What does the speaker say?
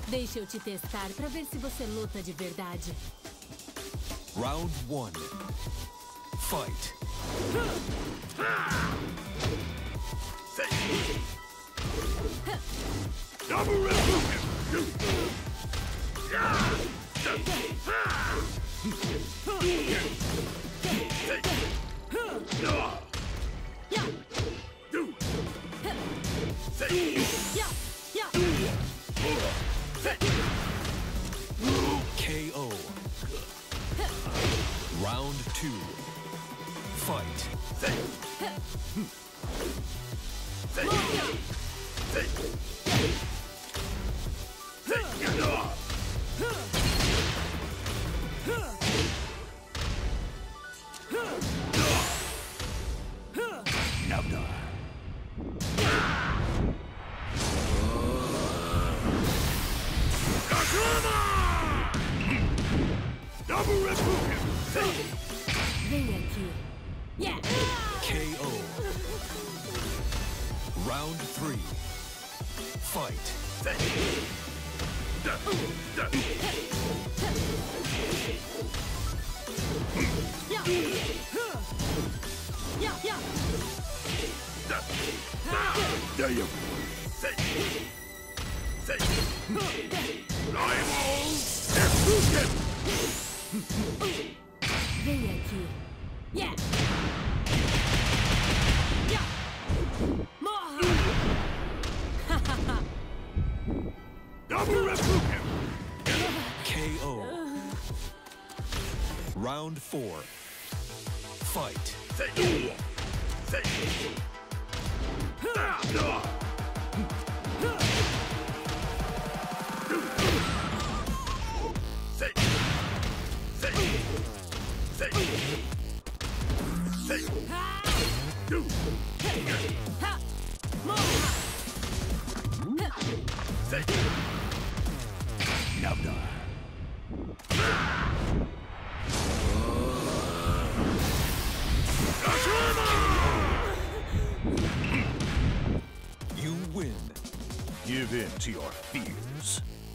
Deixa eu te testar pra ver se você luta de verdade. Round 1. Fight. Double revolution! KO. Round 2. Fight. Double revolution! Vem aqui. Yeah! KO. Round 3. Fight. Damn! Vem aqui. Yeah! Morra! Double revolution! KO. Round 4. Fight. You win. Give in to your fears.